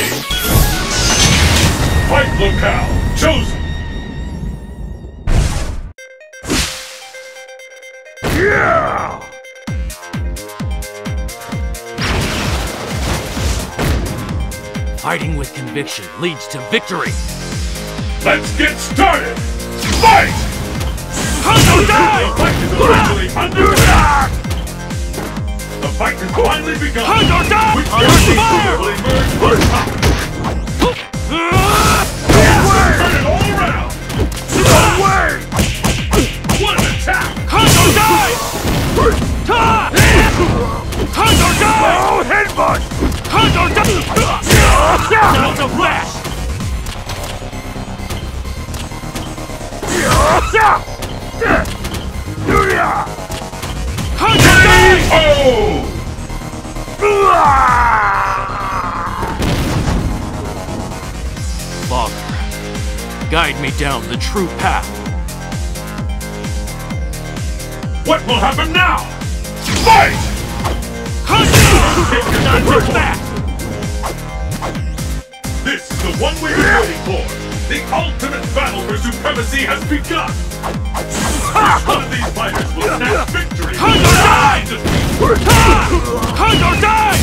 Fight locale chosen! Yeah! Fighting with conviction leads to victory! Let's get started! Fight! Hunter, die! The fight is officially underway! The fight has finally begun! Hunter, die! Which Hunter, team fire! will emerge on top? Turn it all around! Away! What an attack! Hunter, die! Hunter, die! Oh, headbutt! Hunter, die! Sounds of flash! Hunter, die! Oh! Father, guide me down the true path. What will happen now? Fight! Hunter! Not so fast! This is the one we've been waiting for! The ultimate battle for supremacy has begun! One of these fighters will snatch victory! Hunter, die! Hunter, die!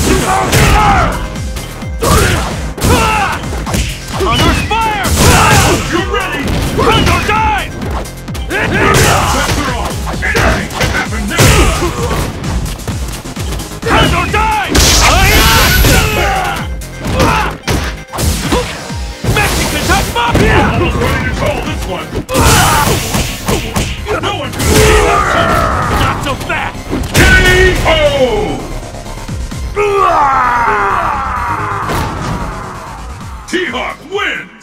Hunter's fire! You ready? Hunter, die! Pressure on! Anything can happen now! Hunter, die! Mexican touch mafia! Almost ready to call this one! No one can see that! Not so fast! K.O. THawk wins!